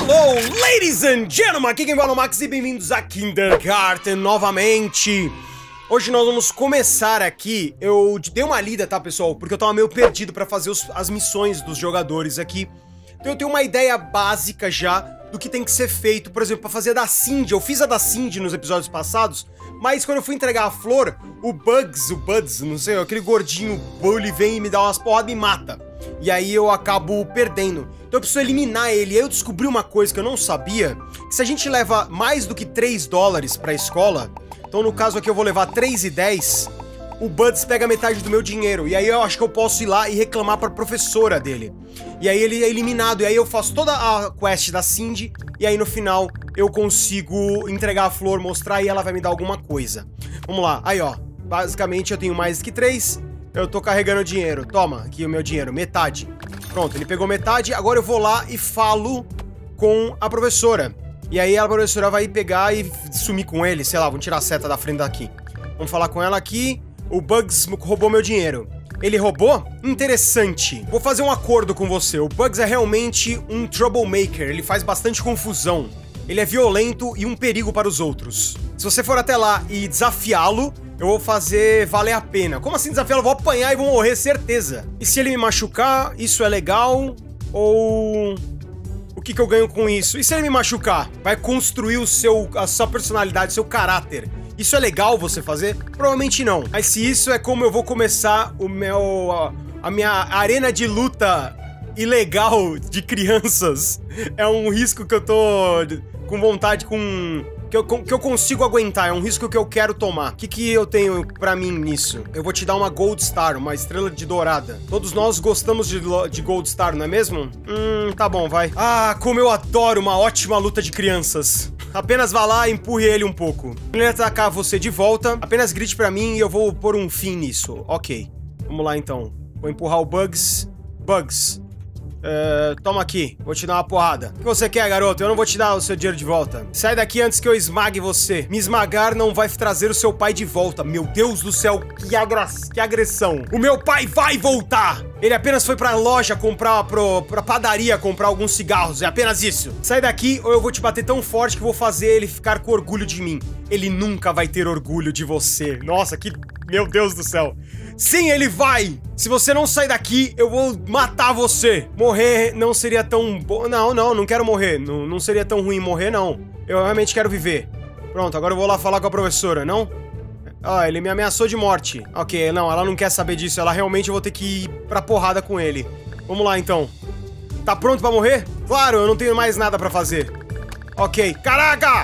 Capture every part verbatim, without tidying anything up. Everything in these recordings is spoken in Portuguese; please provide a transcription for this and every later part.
Hello, ladies and gentlemen, aqui quem fala é o Max e bem-vindos a Kindergarten novamente. Hoje nós vamos começar aqui. Eu dei uma lida, tá, pessoal? Porque eu tava meio perdido pra fazer os, as missões dos jogadores aqui. Então eu tenho uma ideia básica já do que tem que ser feito. Por exemplo, pra fazer a da Cindy. Eu fiz a da Cindy nos episódios passados, mas quando eu fui entregar a flor, o Bugs, o Buds, não sei, aquele gordinho bully vem e me dá umas porradas e me mata. E aí eu acabo perdendo. Então eu preciso eliminar ele. E aí eu descobri uma coisa que eu não sabia, que se a gente leva mais do que três dólares pra escola, então no caso aqui eu vou levar três e dez, o Buds pega metade do meu dinheiro. E aí eu acho que eu posso ir lá e reclamar pra professora dele. E aí ele é eliminado. E aí eu faço toda a quest da Cindy. E aí no final eu consigo entregar a flor, mostrar e ela vai me dar alguma coisa. Vamos lá. Aí ó, basicamente eu tenho mais do que três. Eu tô carregando dinheiro. Toma, aqui o meu dinheiro, metade. Pronto, ele pegou metade. Agora eu vou lá e falo com a professora. E aí a professora vai pegar e sumir com ele. Sei lá, vamos tirar a seta da frente daqui. Vamos falar com ela aqui. O Bugs roubou meu dinheiro. Ele roubou? Interessante. Vou fazer um acordo com você. O Bugs é realmente um troublemaker. Ele faz bastante confusão. Ele é violento e um perigo para os outros. Se você for até lá e desafiá-lo, eu vou fazer valer a pena. Como assim desafiá-lo? Eu vou apanhar e vou morrer, certeza. E se ele me machucar, isso é legal? Ou... o que que eu ganho com isso? E se ele me machucar? Vai construir o seu, a sua personalidade, seu caráter. Isso é legal você fazer? Provavelmente não. Mas se isso é como eu vou começar o meu... a, a minha arena de luta ilegal de crianças, é um risco que eu tô com vontade, com... Que eu, que eu consigo aguentar, é um risco que eu quero tomar. O que que eu tenho pra mim nisso? Eu vou te dar uma Gold Star, uma estrela de dourada. Todos nós gostamos de, de Gold Star, não é mesmo? Hum, tá bom, vai. Ah, como eu adoro uma ótima luta de crianças. Apenas vá lá e empurre ele um pouco. Quando ele atacar você de volta, apenas grite pra mim e eu vou pôr um fim nisso. Ok. Vamos lá, então. Vou empurrar o Bugs. Bugs. Uh, toma aqui, vou te dar uma porrada. O que você quer, garoto? Eu não vou te dar o seu dinheiro de volta. Sai daqui antes que eu esmague você. Me esmagar não vai trazer o seu pai de volta. Meu Deus do céu, que, agra que agressão. O meu pai vai voltar. Ele apenas foi pra loja comprar, pro, pra padaria comprar alguns cigarros. É apenas isso. Sai daqui ou eu vou te bater tão forte que vou fazer ele ficar com orgulho de mim. Ele nunca vai ter orgulho de você. Nossa, que... meu Deus do céu. Sim, ele vai! Se você não sair daqui, eu vou matar você! Morrer não seria tão bom... Não, não, não quero morrer. Não, não seria tão ruim morrer, não. Eu realmente quero viver. Pronto, agora eu vou lá falar com a professora, não? Ah, ele me ameaçou de morte. Ok, não, ela não quer saber disso. Ela realmente eu vou ter que ir pra porrada com ele. Vamos lá, então. Tá pronto pra morrer? Claro, eu não tenho mais nada pra fazer. Ok. Caraca!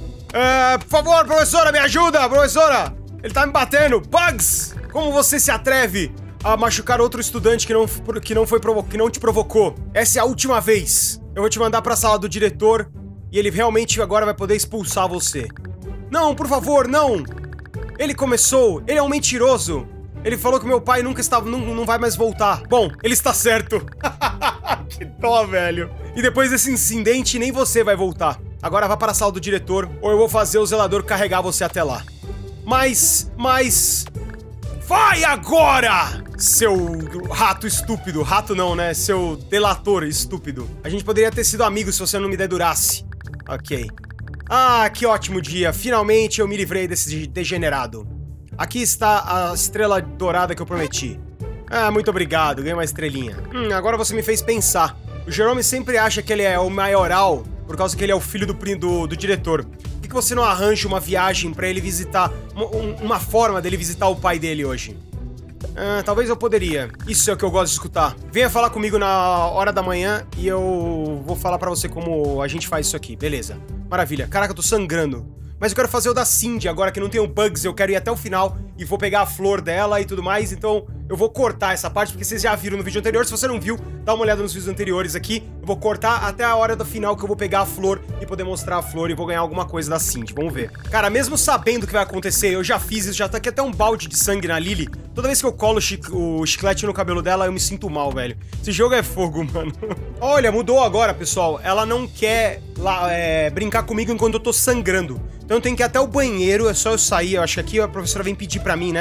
É, por favor, professora, me ajuda! Professora! Ele tá me batendo! Bugs! Como você se atreve a machucar outro estudante que não, que não, foi provo que não te provocou? Essa é a última vez. Eu vou te mandar pra sala do diretor e ele realmente agora vai poder expulsar você. Não, por favor, não! Ele começou, ele é um mentiroso. Ele falou que meu pai nunca estava, não, não vai mais voltar. Bom, ele está certo. Que dó, velho. E depois desse incidente, nem você vai voltar. Agora vá para a sala do diretor ou eu vou fazer o zelador carregar você até lá. Mas, mas... vai agora! Seu rato estúpido. Rato não, né? Seu delator estúpido. A gente poderia ter sido amigos se você não me dedurasse. Ok. Ah, que ótimo dia. Finalmente eu me livrei desse degenerado. Aqui está a estrela dourada que eu prometi. Ah, muito obrigado. Ganhei uma estrelinha. Hum, agora você me fez pensar. O Jerome sempre acha que ele é o maioral por causa que ele é o filho do, do, do diretor. Por que você não arranja uma viagem pra ele visitar... Uma, uma forma dele visitar o pai dele hoje? Ah, talvez eu poderia. Isso é o que eu gosto de escutar. Venha falar comigo na hora da manhã e eu vou falar pra você como a gente faz isso aqui. Beleza. Maravilha. Caraca, eu tô sangrando. Mas eu quero fazer o da Cindy agora que não tem o Bugs. Eu quero ir até o final e vou pegar a flor dela e tudo mais. Então eu vou cortar essa parte porque vocês já viram no vídeo anterior. Se você não viu, dá uma olhada nos vídeos anteriores aqui. Eu vou cortar até a hora do final que eu vou pegar a flor e poder mostrar a flor e vou ganhar alguma coisa da Cindy. Vamos ver. Cara, mesmo sabendo o que vai acontecer, eu já fiz isso. Já tá aqui até um balde de sangue na Lily. Toda vez que eu colo o, chic o chiclete no cabelo dela, eu me sinto mal, velho. Esse jogo é fogo, mano. Olha, mudou agora, pessoal. Ela não quer lá, é, brincar comigo enquanto eu tô sangrando. Então eu tenho que ir até o banheiro, é só eu sair. Eu acho que aqui a professora vem pedir pra mim, né?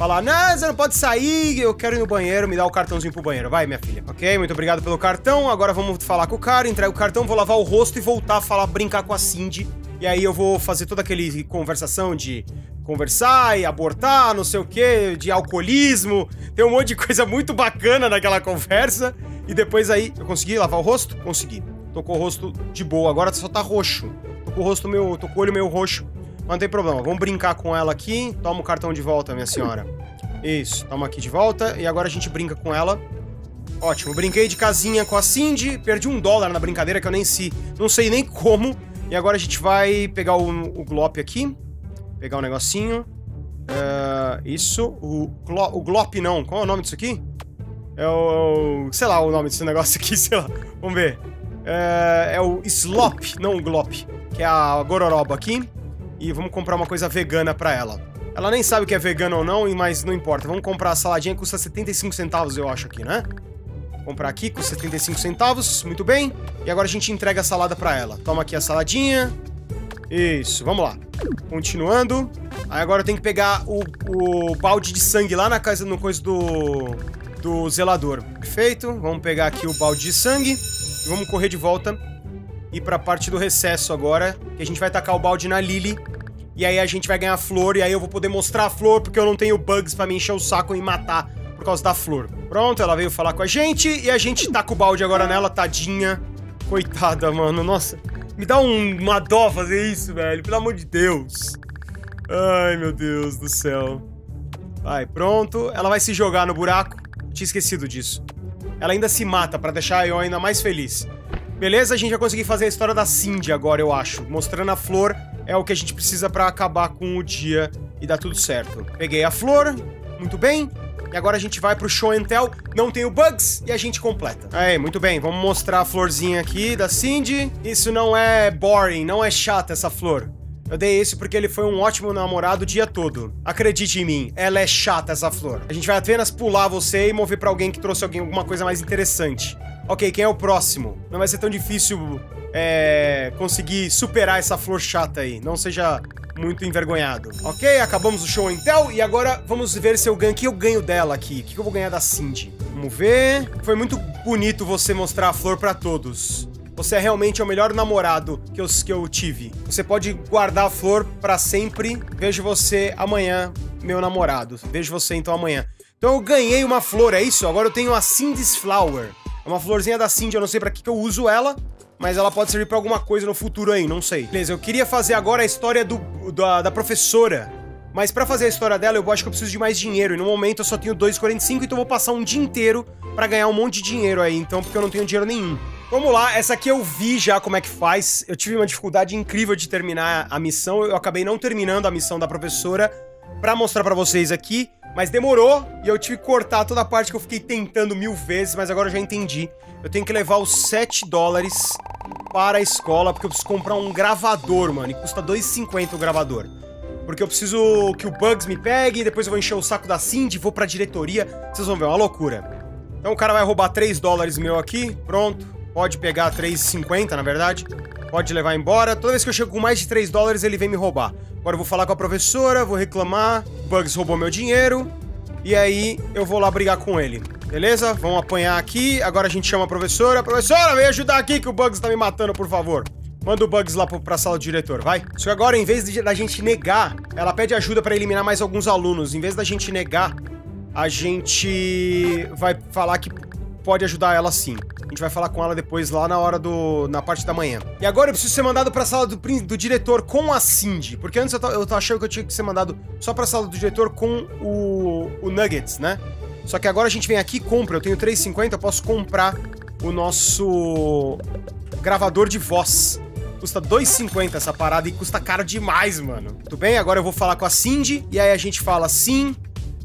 falar, não, você não pode sair, eu quero ir no banheiro, me dá o cartãozinho pro banheiro. Vai, minha filha. Ok, muito obrigado pelo cartão. Agora vamos falar com o cara, entrega o cartão, vou lavar o rosto e voltar a falar, brincar com a Cindy. E aí eu vou fazer toda aquele conversação de conversar e abortar, não sei o que, de alcoolismo. Tem um monte de coisa muito bacana naquela conversa. E depois aí, eu consegui lavar o rosto? Consegui. Tô com o rosto de boa, agora só tá roxo. Tô com o rosto meu, tô com o olho meio roxo. Mas não tem problema, vamos brincar com ela aqui. Toma o cartão de volta, minha senhora. Isso, toma aqui de volta. E agora a gente brinca com ela. Ótimo, brinquei de casinha com a Cindy. Perdi um dólar na brincadeira que eu nem sei, não sei nem como. E agora a gente vai pegar o, o Glop aqui. Pegar um negocinho. Uh, isso. O, Glo, o Glop não. Qual é o nome disso aqui? É o... Sei lá o nome desse negócio aqui, sei lá. Vamos ver. Uh, é o Slop, não o Glop. Que é a gororoba aqui. E vamos comprar uma coisa vegana pra ela. Ela nem sabe que é vegana ou não, mas não importa. Vamos comprar a saladinha, custa setenta e cinco centavos, eu acho aqui, né? Comprar aqui, custa setenta e cinco centavos, muito bem. E agora a gente entrega a salada pra ela. Toma aqui a saladinha. Isso, vamos lá. Continuando. Aí agora eu tenho que pegar o, o balde de sangue lá na casa, no coisa do, do zelador. Perfeito, vamos pegar aqui o balde de sangue. E vamos correr de volta. Ir pra parte do recesso agora. Que a gente vai tacar o balde na Lily. E aí a gente vai ganhar flor. E aí eu vou poder mostrar a flor, porque eu não tenho bugs pra me encher o saco e matar por causa da flor. Pronto, ela veio falar com a gente. E a gente taca o balde agora nela, tadinha. Coitada, mano, nossa. Me dá um, uma dó fazer isso, velho. Pelo amor de Deus. Ai, meu Deus do céu. Vai, pronto. Ela vai se jogar no buraco. Tinha esquecido disso. Ela ainda se mata pra deixar eu ainda mais feliz. Beleza, a gente vai conseguir fazer a história da Cindy agora, eu acho. Mostrando a flor é o que a gente precisa pra acabar com o dia e dar tudo certo. Peguei a flor, muito bem. E agora a gente vai pro show and tell. Não tem o bugs e a gente completa. Aí, muito bem, vamos mostrar a florzinha aqui da Cindy. Isso não é boring, não é chata essa flor. Eu dei esse porque ele foi um ótimo namorado o dia todo. Acredite em mim, ela é chata essa flor. A gente vai apenas pular você e mover pra alguém que trouxe alguém, alguma coisa mais interessante. Ok, quem é o próximo? Não vai ser tão difícil é, conseguir superar essa flor chata aí. Não seja muito envergonhado. Ok, acabamos o show and tell. E agora vamos ver se eu ganho. O que eu ganho dela aqui? O que eu vou ganhar da Cindy? Vamos ver. Foi muito bonito você mostrar a flor pra todos. Você é realmente o melhor namorado que eu, que eu tive. Você pode guardar a flor pra sempre. Vejo você amanhã, meu namorado. Vejo você então amanhã. Então eu ganhei uma flor, é isso? Agora eu tenho a Cindy's Flower. É uma florzinha da Cindy, eu não sei pra que, que eu uso ela, mas ela pode servir pra alguma coisa no futuro aí, não sei. Beleza, eu queria fazer agora a história do, da, da professora, mas pra fazer a história dela eu acho que eu preciso de mais dinheiro, e no momento eu só tenho dois e quarenta e cinco, então eu vou passar um dia inteiro pra ganhar um monte de dinheiro aí, então, porque eu não tenho dinheiro nenhum. Vamos lá, essa aqui eu vi já como é que faz, eu tive uma dificuldade incrível de terminar a missão, eu acabei não terminando a missão da professora pra mostrar pra vocês aqui. Mas demorou, e eu tive que cortar toda a parte que eu fiquei tentando mil vezes, mas agora eu já entendi. Eu tenho que levar os sete dólares para a escola, porque eu preciso comprar um gravador, mano, e custa dois e cinquenta o gravador. Porque eu preciso que o Bugs me pegue, depois eu vou encher o saco da Cindy, vou pra diretoria, vocês vão ver, é uma loucura. Então o cara vai roubar três dólares meu aqui, pronto, pode pegar três e cinquenta, na verdade. Pode levar embora. Toda vez que eu chego com mais de três dólares, ele vem me roubar. Agora eu vou falar com a professora, vou reclamar. Bugs roubou meu dinheiro. E aí eu vou lá brigar com ele. Beleza? Vamos apanhar aqui. Agora a gente chama a professora. Professora, vem ajudar aqui que o Bugs tá me matando, por favor. Manda o Bugs lá pra sala do diretor, vai. Só que agora, em vez de, da gente negar, ela pede ajuda pra eliminar mais alguns alunos. Em vez da gente negar, a gente vai falar que pode ajudar ela sim. A gente vai falar com ela depois lá na hora do... na parte da manhã. E agora eu preciso ser mandado pra sala do, do diretor com a Cindy. Porque antes eu tô, eu tô achando que eu tinha que ser mandado só pra sala do diretor com o, o Nuggets, né? Só que agora a gente vem aqui e compra. Eu tenho três e cinquenta, eu posso comprar o nosso gravador de voz. Custa dois e cinquenta essa parada e custa caro demais, mano. Tudo bem? Agora eu vou falar com a Cindy. E aí a gente fala sim...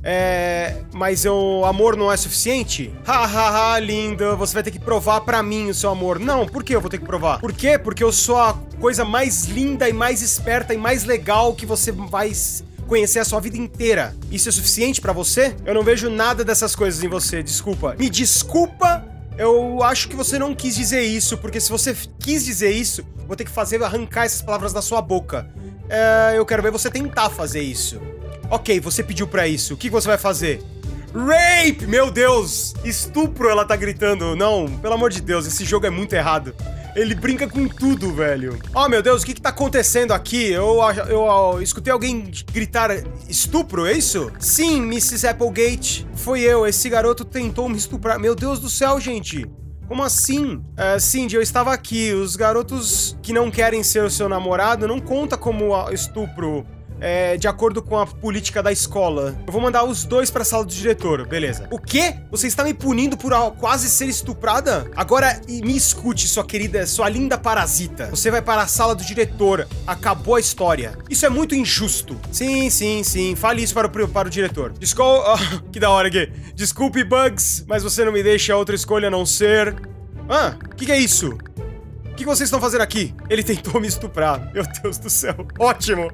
É... Mas o amor não é suficiente? Hahaha, ha, linda, você vai ter que provar pra mim o seu amor. Não, por que eu vou ter que provar? Por quê? Porque eu sou a coisa mais linda e mais esperta e mais legal que você vai conhecer a sua vida inteira. Isso é suficiente pra você? Eu não vejo nada dessas coisas em você, desculpa. Me desculpa, eu acho que você não quis dizer isso, porque se você quis dizer isso, vou ter que fazer arrancar essas palavras da sua boca. É... Eu quero ver você tentar fazer isso. Ok, você pediu pra isso. O que você vai fazer? Rape! Meu Deus! Estupro, ela tá gritando. Não, pelo amor de Deus, esse jogo é muito errado. Ele brinca com tudo, velho. Oh, meu Deus, o que que tá acontecendo aqui? Eu, eu, eu, eu escutei alguém gritar estupro, é isso? Sim, missus Applegate. Foi eu, esse garoto tentou me estuprar. Meu Deus do céu, gente. Como assim? Uh, Cindy, eu estava aqui. Os garotos que não querem ser o seu namorado não conta como estupro. É, de acordo com a política da escola. Eu vou mandar os dois pra sala do diretor, beleza. O quê? Você está me punindo por quase ser estuprada? Agora me escute, sua querida, sua linda parasita. Você vai para a sala do diretor. Acabou a história. Isso é muito injusto. Sim, sim, sim. Fale isso para o, para o diretor. Desculpe... Oh, que da hora aqui. Desculpe, Bugs, mas você não me deixa outra escolha a não ser... Ah, o que, que é isso? O que vocês estão fazendo aqui? Ele tentou me estuprar. Meu Deus do céu. Ótimo.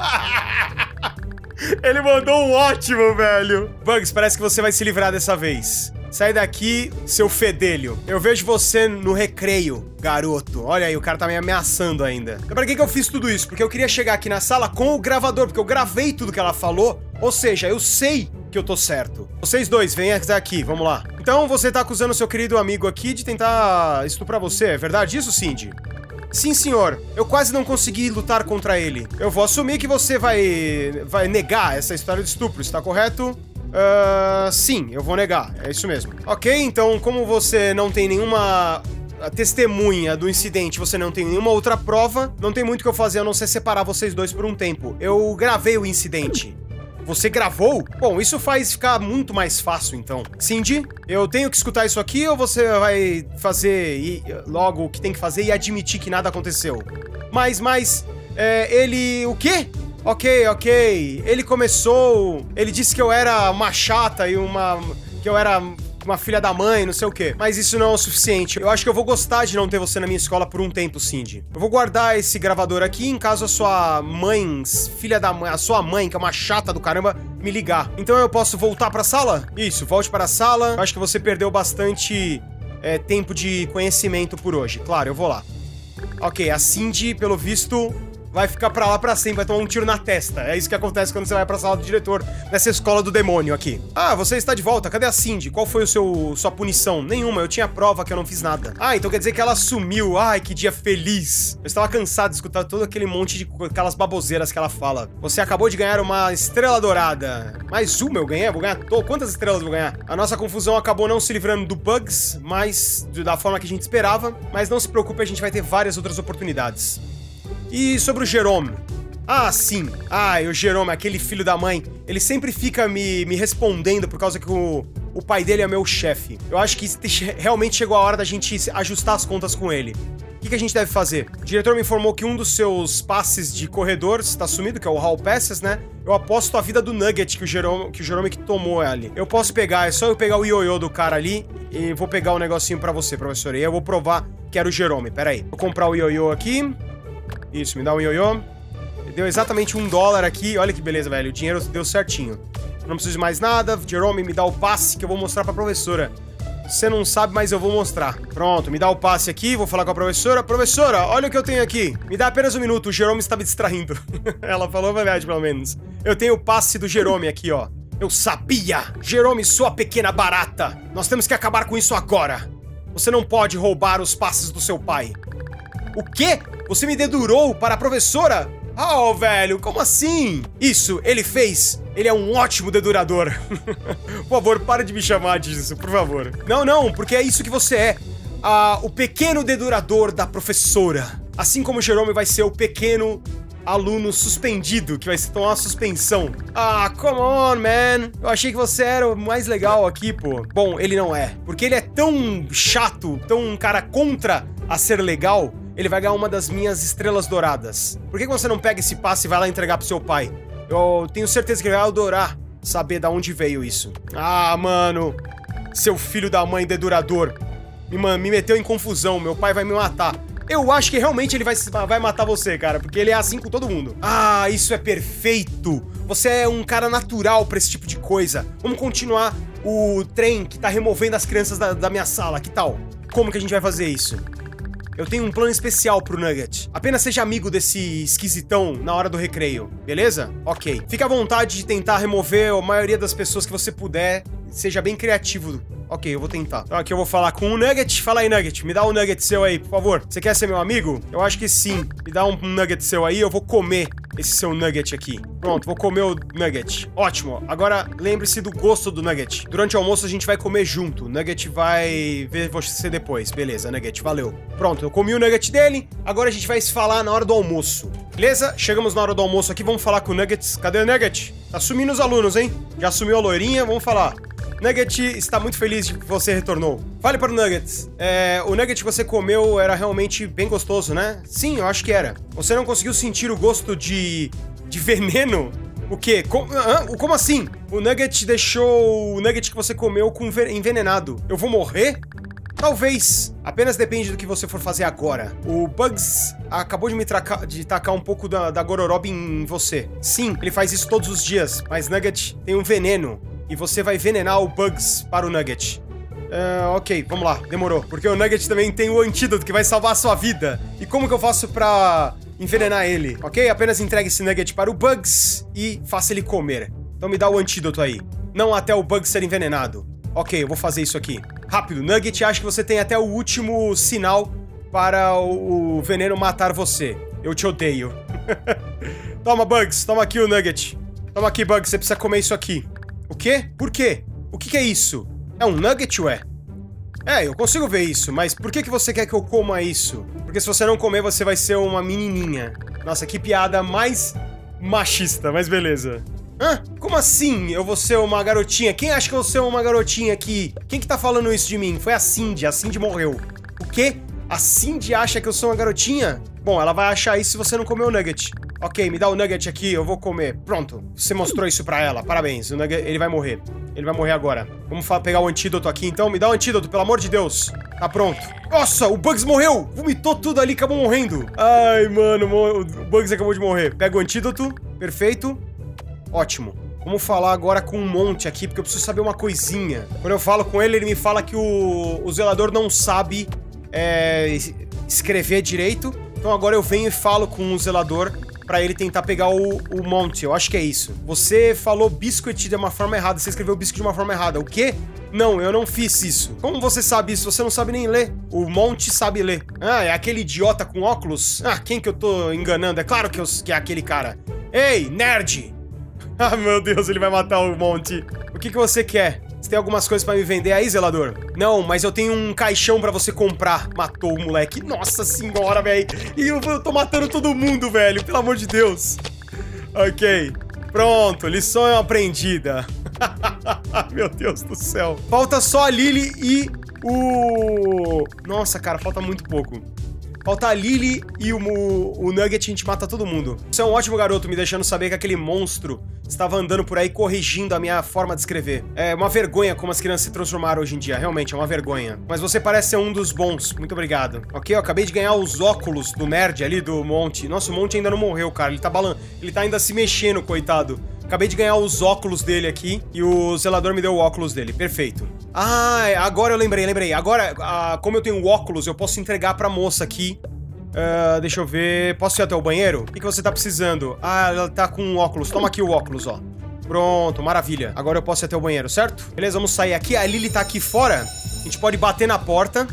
Ele mandou um ótimo, velho. Bugs, parece que você vai se livrar dessa vez. Sai daqui, seu fedelho. Eu vejo você no recreio, garoto. Olha aí, o cara tá me ameaçando ainda. Então, pra que que eu fiz tudo isso? Porque eu queria chegar aqui na sala com o gravador, porque eu gravei tudo que ela falou. Ou seja, eu sei que eu tô certo. Vocês dois, venham aqui, vamos lá. Então, você tá acusando seu querido amigo aqui de tentar estuprar você, é verdade isso, Cindy? Sim, senhor. Eu quase não consegui lutar contra ele. Eu vou assumir que você vai... vai negar essa história de estupro, está correto? Uh, sim, eu vou negar, é isso mesmo. Ok, então, como você não tem nenhuma... a testemunha do incidente, você não tem nenhuma outra prova, não tem muito o que eu fazer a não ser separar vocês dois por um tempo. Eu gravei o incidente. Você gravou? Bom, isso faz ficar muito mais fácil, então. Cindy, eu tenho que escutar isso aqui ou você vai fazer e, logo o que tem que fazer e admitir que nada aconteceu? Mas, mas, é, ele... o quê? Ok, ok. Ele começou... Ele disse que eu era uma chata e uma... que eu era... uma filha da mãe, não sei o quê. Mas isso não é o suficiente. Eu acho que eu vou gostar de não ter você na minha escola por um tempo, Cindy. Eu vou guardar esse gravador aqui em caso a sua mãe, filha da mãe, a sua mãe, que é uma chata do caramba, me ligar. Então eu posso voltar pra sala? Isso, volte para a sala. Eu acho que você perdeu bastante é, tempo de conhecimento por hoje. Claro, eu vou lá. Ok, a Cindy, pelo visto... vai ficar pra lá pra sempre, vai tomar um tiro na testa. É isso que acontece quando você vai pra sala do diretor nessa escola do demônio aqui. Ah, você está de volta. Cadê a Cindy? Qual foi o seu sua punição? Nenhuma, eu tinha prova que eu não fiz nada. Ah, então quer dizer que ela sumiu. Ai, que dia feliz. Eu estava cansado de escutar todo aquele monte de aquelas baboseiras que ela fala. Você acabou de ganhar uma estrela dourada. Mais uma eu ganhei? Eu vou ganhar tô. Quantas estrelas eu vou ganhar? A nossa confusão acabou não se livrando do Bugs, mas da forma que a gente esperava. Mas não se preocupe, a gente vai ter várias outras oportunidades. E sobre o Jerome? Ah, sim. Ah, o Jerome, aquele filho da mãe, ele sempre fica me, me respondendo por causa que o, o pai dele é meu chefe. Eu acho que realmente chegou a hora da gente ajustar as contas com ele. O que, que a gente deve fazer? O diretor me informou que um dos seus passes de corredor está sumido, que é o Hall Passes, né? Eu aposto a vida do Nugget que o Jerome que, o Jerome que tomou ali. Eu posso pegar, é só eu pegar o ioiô do cara ali e vou pegar um negocinho pra você, professor. E eu vou provar que era o Jerome. Pera aí. Vou comprar o ioiô aqui. Isso, me dá um ioiô. Deu exatamente um dólar aqui. Olha que beleza, velho. O dinheiro deu certinho. Não preciso de mais nada. Jerome, me dá o passe que eu vou mostrar pra professora. Você não sabe, mas eu vou mostrar. Pronto, me dá o passe aqui. Vou falar com a professora. Professora, olha o que eu tenho aqui. Me dá apenas um minuto. O Jerome está me distraindo. Ela falou a verdade, pelo menos. Eu tenho o passe do Jerome aqui, ó. Eu sabia! Jerome, sua pequena barata. Nós temos que acabar com isso agora. Você não pode roubar os passes do seu pai. O quê? Você me dedurou para a professora? Oh, velho, como assim? Isso, ele fez. Ele é um ótimo dedurador. Por favor, para de me chamar disso, por favor. Não, não, porque é isso que você é. Ah, o pequeno dedurador da professora. Assim como o Jerome vai ser o pequeno aluno suspendido, que vai se tomar uma suspensão. Ah, come on, man. Eu achei que você era o mais legal aqui, pô. Bom, ele não é. Porque ele é tão chato, tão um cara contra a ser legal, ele vai ganhar uma das minhas estrelas douradas. Por que você não pega esse passe e vai lá entregar pro seu pai? Eu tenho certeza que ele vai adorar saber de onde veio isso. Ah, mano. Seu filho da mãe dedurador. Me, me meteu em confusão. Meu pai vai me matar. Eu acho que realmente ele vai, vai matar você, cara. Porque ele é assim com todo mundo. Ah, isso é perfeito. Você é um cara natural pra esse tipo de coisa. Vamos continuar o trem que tá removendo as crianças da, da minha sala. Que tal? Como que a gente vai fazer isso? eu tenho um plano especial pro Nugget. Apenas seja amigo desse esquisitão na hora do recreio, beleza? Ok. Fique à vontade de tentar remover a maioria das pessoas que você puder. Seja bem criativo. Ok, eu vou tentar. Então aqui eu vou falar com o Nugget. Fala aí, Nugget. Me dá um Nugget seu aí, por favor. Você quer ser meu amigo? Eu acho que sim. Me dá um Nugget seu aí, eu vou comer esse seu Nugget aqui. Pronto, vou comer o Nugget. Ótimo. Agora, lembre-se do gosto do Nugget. Durante o almoço a gente vai comer junto. O Nugget vai ver você depois. Beleza, Nugget, valeu. Pronto, eu comi o Nugget dele. Agora a gente vai se falar na hora do almoço. Beleza? Chegamos na hora do almoço aqui, vamos falar com o Nugget. Cadê o Nugget? Tá sumindo os alunos, hein? Já sumiu a loirinha, vamos falar. Nugget está muito feliz de que você retornou. Fale para o Nugget. É, o Nugget que você comeu era realmente bem gostoso, né? Sim, eu acho que era. Você não conseguiu sentir o gosto de... de veneno? O quê? Com, uh, como assim? O Nugget deixou o Nugget que você comeu com envenenado. Eu vou morrer? Talvez. Apenas depende do que você for fazer agora. O Bugs acabou de me tracar, de tacar um pouco da, da Gororob em você. Sim, ele faz isso todos os dias. Mas Nugget tem um veneno. E você vai envenenar o Bugs para o Nugget. Uh, ok, vamos lá, demorou. Porque o Nugget também tem o antídoto que vai salvar a sua vida. E como que eu faço pra envenenar ele? Ok, apenas entregue esse Nugget para o Bugs e faça ele comer. Então me dá o antídoto aí. Não até o Bugs ser envenenado. Ok, eu vou fazer isso aqui. Rápido, Nugget, acho que você tem até o último sinal para o, o veneno matar você. Eu te odeio. Toma, Bugs, toma aqui o Nugget. Toma aqui, Bugs, você precisa comer isso aqui. O quê? Por quê? O que que é isso? É um nugget, ué? É, eu consigo ver isso, mas por que que você quer que eu coma isso? Porque se você não comer, você vai ser uma menininha. Nossa, que piada mais machista, mas beleza. Hã? Como assim eu vou ser uma garotinha? Quem acha que eu vou ser uma garotinha aqui? Quem que tá falando isso de mim? Foi a Cindy, a Cindy morreu. O quê? A Cindy acha que eu sou uma garotinha? Bom, ela vai achar isso se você não comer o nugget. Ok, me dá o nugget aqui, eu vou comer. Pronto, você mostrou isso pra ela, parabéns. O nugget, ele vai morrer. Ele vai morrer agora. Vamos pegar o antídoto aqui, então. Me dá o antídoto, pelo amor de Deus. Tá pronto. Nossa, o Bugs morreu! Vomitou tudo ali, acabou morrendo. Ai, mano, o Bugs acabou de morrer. Pega o antídoto, perfeito. Ótimo. Vamos falar agora com um monte aqui, porque eu preciso saber uma coisinha. Quando eu falo com ele, ele me fala que o, o zelador não sabe é, escrever direito. Então agora eu venho e falo com o zelador pra ele tentar pegar o, o Monty. Eu acho que é isso. Você falou biscuit de uma forma errada. Você escreveu biscuit de uma forma errada. O quê? Não, eu não fiz isso. Como você sabe isso? Você não sabe nem ler. O Monty sabe ler. Ah, é aquele idiota com óculos? Ah, quem que eu tô enganando? É claro que, eu, que é aquele cara. Ei, nerd! Ah, meu Deus, ele vai matar o Monty. O que que você quer? Você tem algumas coisas pra me vender aí, zelador? Não, mas eu tenho um caixão pra você comprar. Matou o moleque. Nossa senhora, velho. E eu, eu tô matando todo mundo, velho. Pelo amor de Deus. Ok. Pronto, lição aprendida. Meu Deus do céu. Falta só a Lily e o... Nossa, cara, falta muito pouco. Falta a Lily e o, o, o Nugget, a gente mata todo mundo. Você é um ótimo garoto, me deixando saber que aquele monstro estava andando por aí corrigindo a minha forma de escrever. É uma vergonha como as crianças se transformaram hoje em dia, realmente, é uma vergonha. Mas você parece ser um dos bons, muito obrigado. Ok, eu acabei de ganhar os óculos do nerd ali, do Monty. Nossa, o Monty ainda não morreu, cara, ele tá balan... ele tá ainda se mexendo, coitado. Acabei de ganhar os óculos dele aqui e o zelador me deu o óculos dele, perfeito. Ah, agora eu lembrei, lembrei. Agora, ah, como eu tenho o óculos, eu posso entregar pra moça aqui. Uh, deixa eu ver... Posso ir até o banheiro? O que que você tá precisando? Ah, ela tá com um óculos. Toma aqui o óculos, ó. Pronto, maravilha. Agora eu posso ir até o banheiro, certo? Beleza, vamos sair aqui. A Lily tá aqui fora. A gente pode bater na porta.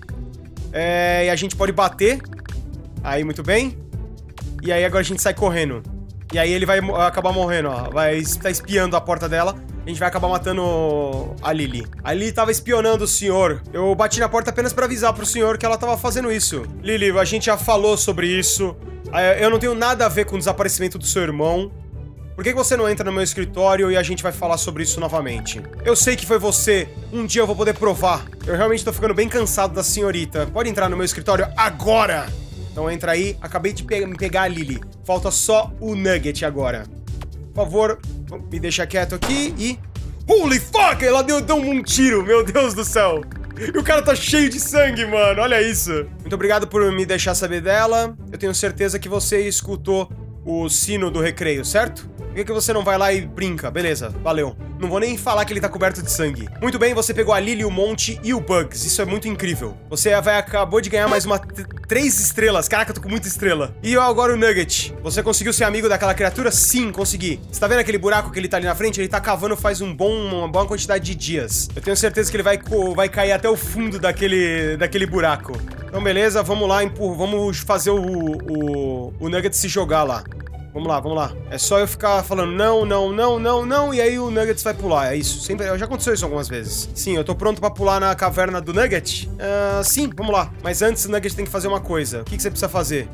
É, e a gente pode bater. Aí, muito bem. E aí agora a gente sai correndo. E aí ele vai acabar morrendo, ó. Vai estar espiando a porta dela. A gente vai acabar matando a Lily. A Lily tava espionando o senhor. Eu bati na porta apenas pra avisar pro senhor que ela tava fazendo isso. Lily, a gente já falou sobre isso. Eu não tenho nada a ver com o desaparecimento do seu irmão. Por que você não entra no meu escritório e a gente vai falar sobre isso novamente? Eu sei que foi você. Um dia eu vou poder provar. Eu realmente tô ficando bem cansado da senhorita. Pode entrar no meu escritório agora! Então entra aí. Acabei de pe- me pegar a Lily. Falta só o Nugget agora. Por favor, me deixa quieto aqui e... Holy fuck! Ela deu, deu um tiro, meu Deus do céu. E o cara tá cheio de sangue, mano. Olha isso. Muito obrigado por me deixar saber dela. Eu tenho certeza que você escutou o sino do recreio, certo? Por que, que você não vai lá e brinca? Beleza, valeu. Não vou nem falar que ele tá coberto de sangue. Muito bem, você pegou a Lily, o Monty e o Bugs. Isso é muito incrível. Você vai, acabou de ganhar mais uma... Três estrelas. Caraca, eu tô com muita estrela. E agora o Nugget. Você conseguiu ser amigo daquela criatura? Sim, consegui. Você tá vendo aquele buraco que ele tá ali na frente? Ele tá cavando faz um bom, uma boa quantidade de dias. Eu tenho certeza que ele vai, vai cair até o fundo daquele, daquele buraco. Então, beleza, vamos lá, empurra. Vamos fazer o, o, o Nugget se jogar lá. Vamos lá, vamos lá. É só eu ficar falando não, não, não, não, não, e aí o Nuggets vai pular, é isso. Sempre, já aconteceu isso algumas vezes. Sim, eu tô pronto pra pular na caverna do Nugget? Uh, sim, vamos lá. Mas antes o Nugget tem que fazer uma coisa. O que, que você precisa fazer?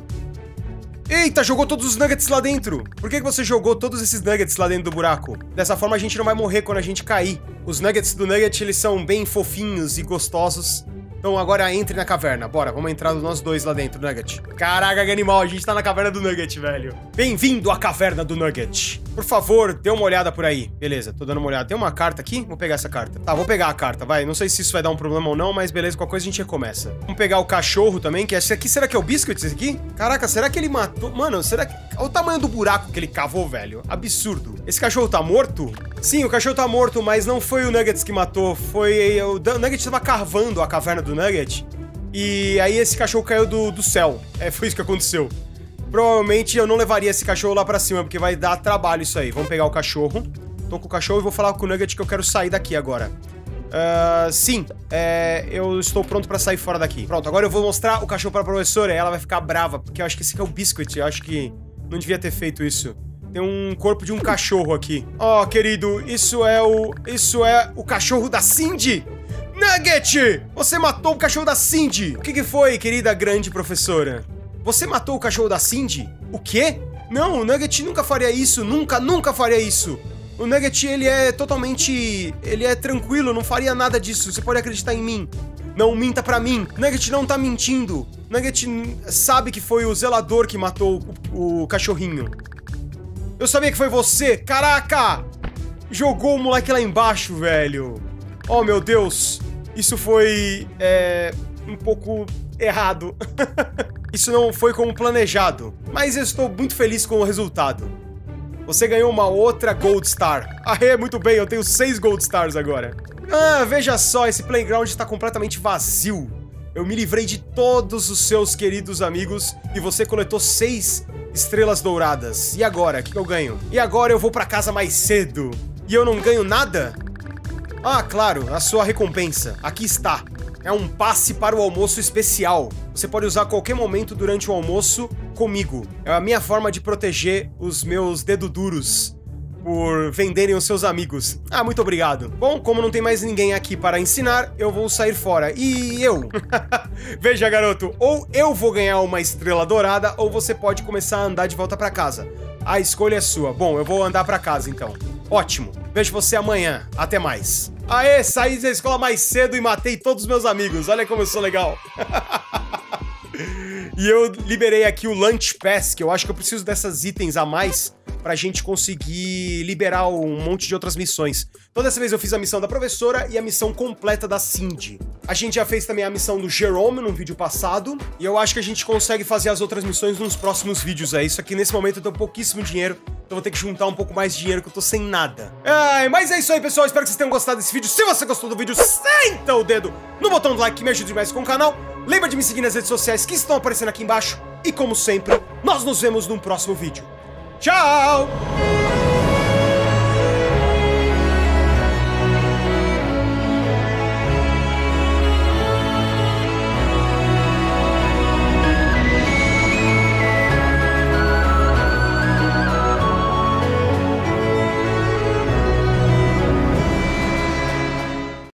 Eita, jogou todos os Nuggets lá dentro. Por que, que você jogou todos esses Nuggets lá dentro do buraco? Dessa forma a gente não vai morrer quando a gente cair. Os Nuggets do Nugget, eles são bem fofinhos e gostosos. Então agora entre na caverna. Bora, vamos entrar nós dois lá dentro, Nugget. Caraca, que animal, a gente tá na caverna do Nugget, velho. Bem-vindo à caverna do Nugget. Por favor, dê uma olhada por aí. Beleza, tô dando uma olhada. Tem uma carta aqui? Vou pegar essa carta. Tá, vou pegar a carta, vai. Não sei se isso vai dar um problema ou não, mas beleza, qualquer coisa a gente recomeça. Vamos pegar o cachorro também, que esse aqui, será que é o Biscuit, esse aqui? Caraca, será que ele matou? Mano, será que... Olha o tamanho do buraco que ele cavou, velho. Absurdo. Esse cachorro tá morto? Sim, o cachorro tá morto, mas não foi o Nuggets que matou. Foi... O Nugget tava cavando a caverna do Nugget. E aí esse cachorro caiu do, do céu. É, foi isso que aconteceu. Provavelmente eu não levaria esse cachorro lá pra cima, porque vai dar trabalho isso aí. Vamos pegar o cachorro. Tô com o cachorro e vou falar com o Nugget que eu quero sair daqui agora. Uh, sim, é, eu estou pronto pra sair fora daqui. Pronto, agora eu vou mostrar o cachorro pra professora e ela vai ficar brava, porque eu acho que esse aqui é o Biscuit. Eu acho que não devia ter feito isso. Tem um corpo de um cachorro aqui. Ó, oh, querido, isso é o... Isso é o cachorro da Cindy! Nugget! Você matou o cachorro da Cindy! O que que foi, querida grande professora? Você matou o cachorro da Cindy? O quê? Não, o Nugget nunca faria isso. Nunca, nunca faria isso. O Nugget, ele é totalmente... Ele é tranquilo, não faria nada disso. Você pode acreditar em mim. Não minta pra mim. Nugget não tá mentindo. Nugget sabe que foi o zelador que matou o, o cachorrinho. Eu sabia que foi você. Caraca! Jogou o moleque lá embaixo, velho. Oh, meu Deus. Isso foi... É... Um pouco errado. Isso não foi como planejado. Mas eu estou muito feliz com o resultado. Você ganhou uma outra Gold Star. Ah, é, muito bem. Eu tenho seis Gold Stars agora. Ah, veja só. Esse playground está completamente vazio. Eu me livrei de todos os seus queridos amigos e você coletou seis estrelas douradas. E agora? O que eu ganho? E agora eu vou pra casa mais cedo. E eu não ganho nada? Ah, claro, a sua recompensa. Aqui está. É um passe para o almoço especial. Você pode usar a qualquer momento durante o almoço comigo. É a minha forma de proteger os meus dedos duros por venderem os seus amigos. Ah, muito obrigado. Bom, como não tem mais ninguém aqui para ensinar, eu vou sair fora. E eu? Veja, garoto, ou eu vou ganhar uma estrela dourada, ou você pode começar a andar de volta para casa. A escolha é sua. Bom, eu vou andar para casa, então. Ótimo. Vejo você amanhã. Até mais. Aê, saí da escola mais cedo e matei todos os meus amigos. Olha como eu sou legal. E eu liberei aqui o Lunch Pass, que eu acho que eu preciso dessas itens a mais pra gente conseguir liberar um monte de outras missões. Então dessa vez eu fiz a missão da professora e a missão completa da Cindy. A gente já fez também a missão do Jerome no vídeo passado, e eu acho que a gente consegue fazer as outras missões nos próximos vídeos. É isso aqui, nesse momento eu tenho pouquíssimo dinheiro, então vou ter que juntar um pouco mais de dinheiro, que eu tô sem nada. Ai, mas é isso aí, pessoal, espero que vocês tenham gostado desse vídeo. Se você gostou do vídeo, senta o dedo no botão do like que me ajuda demais com o canal. Lembra de me seguir nas redes sociais que estão aparecendo aqui embaixo. E como sempre, nós nos vemos num próximo vídeo. Tchau!